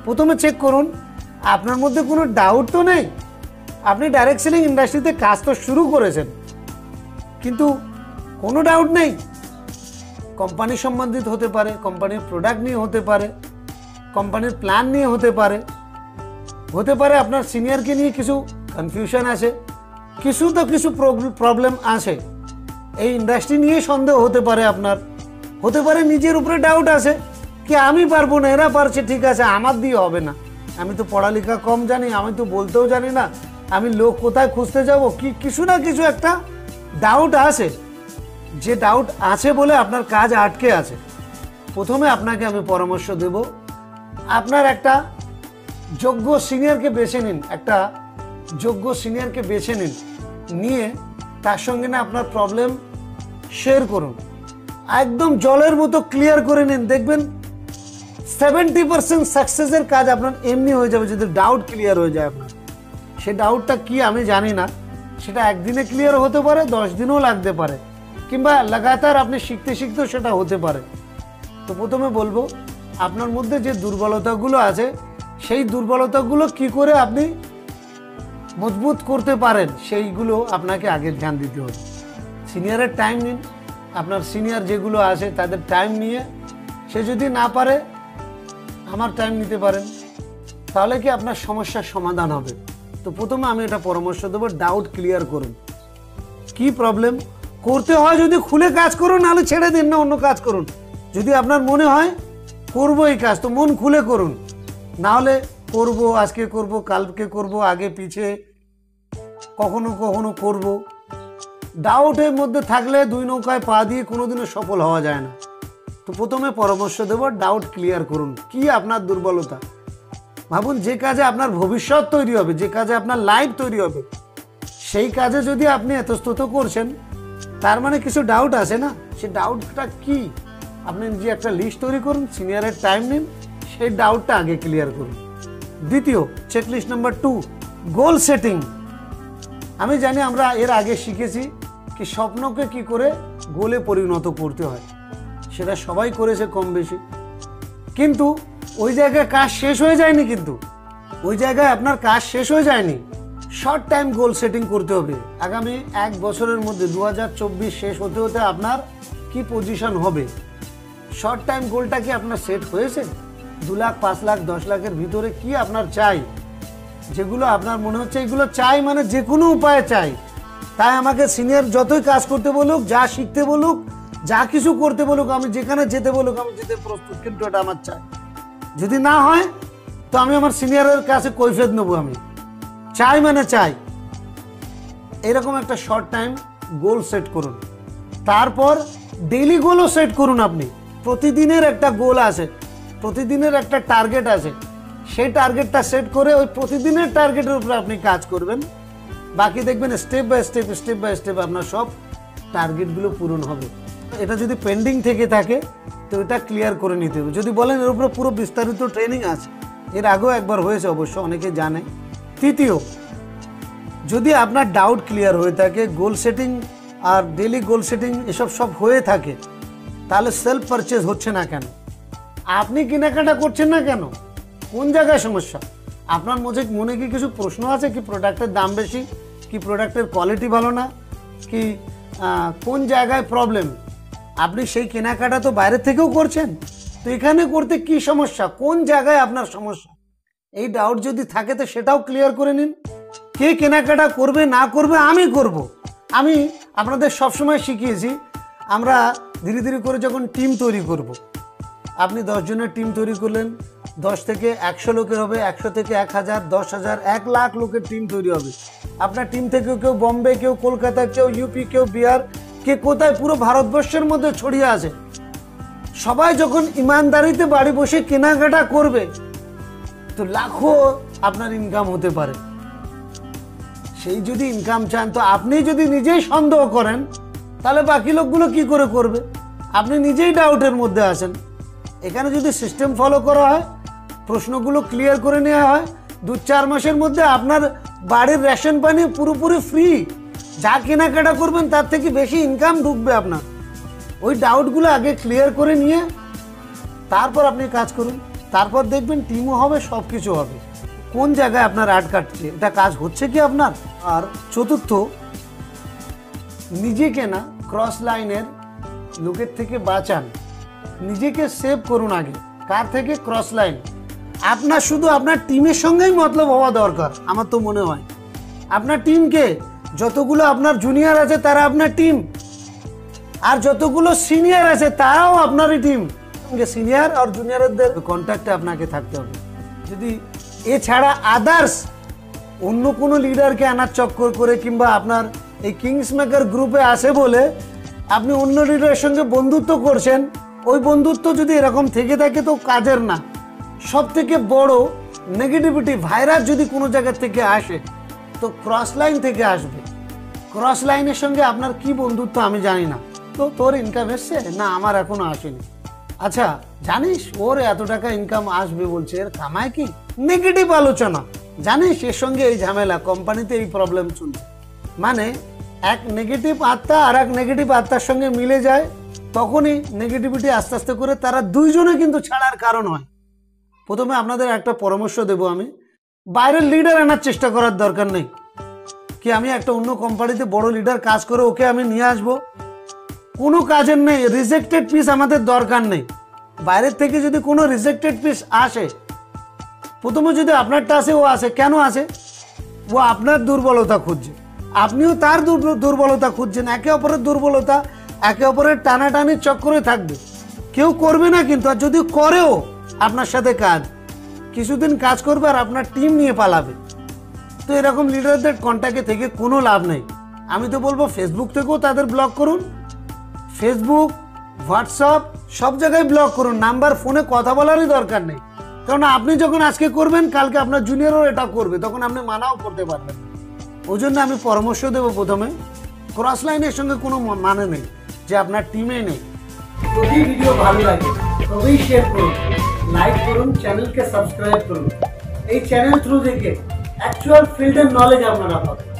প্রথমে চেক করুন আপনার মধ্যে কোনো ডাউট তো নেই। আপনি ডাইরেক্ট সেলিং ইন্ডাস্ট্রিতে কাজ তো শুরু করেছেন, কিন্তু কোনো ডাউট নেই। কোম্পানি সম্বন্ধিত হতে পারে, কোম্পানির প্রোডাক্ট নিয়ে হতে পারে, কোম্পানির প্ল্যান নিয়ে হতে পারে আপনার সিনিয়রকে নিয়ে কিছু কনফিউশন আছে, কিছু প্রবলেম আছে। এই ইন্ডাস্ট্রি নিয়ে সন্দেহ হতে পারে আপনার, হতে পারে নিজের উপরে ডাউট আছে কি আমি পারবো না, এরা পারছে ঠিক আছে আমার দিয়ে হবে না, আমি তো পড়ালেখা কম জানি, আমি তো বলতেও জানি না, আমি লোক কোথায় খুঁজতে যাব, কিছু না কিছু একটা ডাউট আছে। যে ডাউট আছে বলে আপনার কাজ আটকে আছে। প্রথমে আপনাকে আমি পরামর্শ দেব, আপনার একটা যোগ্য সিনিয়রকে বেছে নিন, নিয়ে তার সঙ্গে না আপনার প্রবলেম শেয়ার করুন, একদম জলের মতো ক্লিয়ার করে নিন। দেখবেন 70% সাকসেসের কাজ আপনার এমনি হয়ে যাবে যদি ডাউট ক্লিয়ার হয়ে যায় আপনার। সে ডাউটটা কি আমি জানি না, সেটা একদিনে ক্লিয়ার হতে পারে, 10 দিনও লাগতে পারে, কিংবা লাগাতার আপনি শিখতে শিখতেও সেটা হতে পারে। তো প্রথমে বলবো আপনার মধ্যে যে দুর্বলতাগুলো আছে সেই দুর্বলতাগুলো কি করে আপনি মজবুত করতে পারেন সেইগুলো আপনাকে আগে ধ্যান দিতে হবে। সিনিয়রের টাইম নিন, আপনার সিনিয়র যেগুলো আছে তাদের টাইম নিয়ে, সে যদি না পারে আমার টাইম নিতে পারেন, তাহলে কি আপনার সমস্যার সমাধান হবে। তো প্রথমে আমি এটা পরামর্শ দেবো, ডাউট ক্লিয়ার করুন। কি প্রবলেম করতে হয় যদি খুলে কাজ করুন, নাহলে ছেড়ে দিন না, অন্য কাজ করুন। যদি আপনার মনে হয় করবো এই কাজ, তো মন খুলে করুন, নাহলে করবো আজকে করবো কালকে করবো আগে পিছে কখনো কখনো করব, ডাউটের মধ্যে থাকলে দুই নৌকায় পা দিয়ে কোনোদিনও সফল হওয়া যায় না। তো প্রথমে পরামর্শ দেব, ডাউট ক্লিয়ার করুন। কি আপনার দুর্বলতা ভাবুন, যে কাজে আপনার ভবিষ্যৎ তৈরি হবে, যে কাজে আপনার লাইফ তৈরি হবে, সেই কাজে যদি আপনি এতস্তত করছেন তার মানে কিছু ডাউট আছে না। সেই ডাউটটা কি আপনি নিজে একটা লিস্ট তৈরি করুন, সিনিয়রের টাইম নিন, সেই ডাউটটা আগে ক্লিয়ার করুন। দ্বিতীয় চেকলিস্ট নাম্বার 2, গোল সেটিং। আমি জানি আমরা এর আগে শিখেছি কি স্বপ্নকে কি করে গোলে পরিণত করতে হয়, সেটা সবাই করেছে কম বেশি, কিন্তু ওই জায়গায় কাজ শেষ হয়ে যায়নি। কিন্তু ওই জায়গায় আপনার কাজ শেষ হয়ে যায়নি, শর্ট টাইম গোল সেটিং করতে হবে। আগামী 1 বছরের মধ্যে 2024 শেষ হতে হতে আপনার কি পজিশন হবে, শর্ট টাইম গোলটা কি আপনার সেট হয়েছে? 2 লাখ 5 লাখ 10 লাখের ভিতরে কি আপনার চাই, যেগুলো আপনার মনে হচ্ছে এগুলো চাই, মানে যে কোনো উপায়ে চাই, তাই আমাকে সিনিয়র যতই কাজ করতে বলুক, যা শিখতে বলুক, যা কিছু করতে বলুক, আমি যেখানে যেতে বলুক আমি যেতে প্রস্তুত, কিন্তু এটা আমার চাই। যদি না হয় তো আমি আমার সিনিয়রের কাছে কৈফিয়ত নেবো, আমি চাই মানে চাই। এরকম একটা শর্ট টাইম গোল সেট করুন। তারপর ডেইলি গোলও সেট করুন। আপনি প্রতিদিনের একটা গোল আছে, প্রতিদিনের একটা টার্গেট আছে, সেই টার্গেটটা সেট করে ওই প্রতিদিনের টার্গেটের উপরে আপনি কাজ করবেন। বাকি দেখবেন স্টেপ বাই স্টেপ আপনার সব টার্গেটগুলো পূরণ হবে। এটা যদি পেন্ডিং থেকে থাকে তো এটা ক্লিয়ার করে নিতে হবে। যদি বলেন এর উপরে পুরো বিস্তারিত ট্রেনিং আছে, এর আগেও একবার হয়েছে অবশ্য, অনেকে জানে। তৃতীয়, যদি আপনার ডাউট ক্লিয়ার হয়ে থাকে, গোল সেটিং আর ডেলি গোল সেটিং এসব সব হয়ে থাকে, তাহলে সেলফ পারচেজ হচ্ছে না কেন, আপনি কেনাকাটা করছেন না কেন, কোন জায়গায় সমস্যা? আপনার মনে কি কিছু প্রশ্ন আছে কি প্রোডাক্টের দাম বেশি, কি প্রোডাক্টের কোয়ালিটি ভালো না, কি কোন জায়গায় প্রবলেম? আপনি সেই কেনাকাটা তো বাইরে থেকেও করছেন, তো এখানে করতে কি সমস্যা, কোন জায়গায় আপনার সমস্যা? এই ডাউট যদি থাকে তো সেটাও ক্লিয়ার করে নিন। কে কেনাকাটা করবে না করবে আমি করব। আমি আপনাদের সবসময় শিখিয়েছি, আমরা ধীরে ধীরে করে যখন টিম তৈরি করব, আপনি 10 জনের টিম তৈরি করলেন, 10 থেকে 100 লোকের হবে, 100 থেকে 1000, 10,000, 1 লাখ লোকের টিম তৈরি হবে। আপনার টিম থেকে কেউ বম্বে, কেউ কলকাতা, কেউ ইউপি, কেউ বিহার, কে কোথায় পুরো ভারতবর্ষের মধ্যে ছড়িয়ে আছে। সবাই যখন ইমানদারিতে বাড়ি বসে কেনাকাটা করবে তো লাখো আপনার ইনকাম হতে পারে। সেই যদি ইনকাম চান, তো আপনি যদি নিজেই সন্দেহ করেন তাহলে বাকি লোকগুলো কি করে করবে? আপনি নিজেই ডাউটের মধ্যে আছেন। এখানে যদি সিস্টেম ফলো করা হয়, প্রশ্নগুলো ক্লিয়ার করে নেওয়া হয়, 2-4 মাসের মধ্যে আপনার বাড়ির রেশন পানি পুরোপুরি ফ্রি। যা কেনাকাটা করবেন তার থেকে বেশি ইনকাম ঢুকবে আপনার। ওই ডাউটগুলো আগে ক্লিয়ার করে নিয়ে তারপর আপনি কাজ করুন। তারপর দেখবেন টিমও হবে, সব কিছু হবে। কোন জায়গায় আপনার আটকাচ্ছে, এটা কাজ হচ্ছে কি আপনার? আর চতুর্থ, নিজেকে না ক্রস লাইনের লোকের থেকে বাঁচান, নিজেকে সেভ করুন আগে। কার থেকে? Cross line. আপনার শুধু আপনার টিমের সঙ্গেই মতলব হওয়া দরকার আমার তো মনে হয়। আপনার টিমকে, যতগুলো আপনার জুনিয়র আছে তারা আপনার টিম, আর যতগুলো সিনিয়র আছে তারাও আপনারই টিম। সিনিয়র আর জুনিয়রদের কন্ট্যাক্টে আপনাকে থাকতে হবে। যদি এছাড়া আদার্স অন্য কোনো লিডারকে আনার চক্কর করে কিংবা আপনার এই কিংস মেকার গ্রুপে আসে বলে আপনি অন্য লিডারের সঙ্গে বন্ধুত্ব করছেন, ওই বন্ধুত্ব যদি এরকম থেকে থাকে তো কাজের না। সব থেকে বড় নেগেটিভিটি ভাইরাস যদি কোনো জায়গা থেকে আসে তো ক্রস লাইন থেকে আসবে। ক্রস লাইনের সঙ্গে আপনার কি বন্ধুত্ব আমি জানি না, তো তোর ইনকাম এসছে না, আমার এখনো আসেনি। আচ্ছা জানিস ওর এত টাকা ইনকাম আসবে বলছে, এর কামায় কি? নেগেটিভ আলোচনা। জানিস এর সঙ্গে এই ঝামেলা, কোম্পানিতে এই প্রবলেম চলছে। মানে এক নেগেটিভ আত্মা আর এক নেগেটিভ আত্মার সঙ্গে মিলে যায়, তখনই নেগেটিভিটি আস্তে আস্তে করে তারা দুইজনে কিন্তু ছাড়ার কারণ হয়। প্রথমে আপনাদের একটা পরামর্শ দেব আমি, বাইরের লিডার আনার চেষ্টা করার দরকার নেই। কি আমি একটা অন্য কোম্পানিতে বড় লিডার কাজ করে ওকে আমি নিয়ে আসবো? কোনো কাজের নেই। রিজেক্টেড পিস আমাদের দরকার নেই। বাইরের থেকে যদি কোনো রিজেক্টেড পিস আসে, প্রথমে যদি আপনারটা আসে, ও আসে কেন আসে? ও আপনার দুর্বলতা খুঁজছে, আপনিও তার দুর্বলতা খুঁজছেন। একে অপরের দুর্বলতা, একে অপরের টানাটানির চক্করে থাকবে। কেউ করবে না কিন্তু, আর যদি করেও আপনার সাথে কাজ, কিছুদিন কাজ করবে আর আপনার টিম নিয়ে পালাবে। তো এরকম লিডারদের কন্ট্যাক্টে থেকে কোনো লাভ নেই। আমি তো বলবো ফেসবুক থেকেও তাদের ব্লক করুন, ফেসবুক, হোয়াটসঅ্যাপ সব জায়গায় ব্লক করুন। নাম্বার ফোনে কথা বলারই দরকার নেই, কারণ আপনি যখন আজকে করবেন কালকে আপনার জুনিয়রও এটা করবে, তখন আপনি মানাও করতে পারবেন। ওই জন্য আমি পরামর্শ দেবো, প্রথমে ক্রস লাইনের সঙ্গে কোনো মানে নেই যে আপনার টিমে নেই। যদি ভিডিও ভালো লাগে তবেই শেয়ার করুন, লাইক করুন, চ্যানেলকে সাবস্ক্রাইব করুন। এই চ্যানেল থ্রু থেকে অ্যাকচুয়াল ফিল্ডের নলেজ আপনারা পাবেন।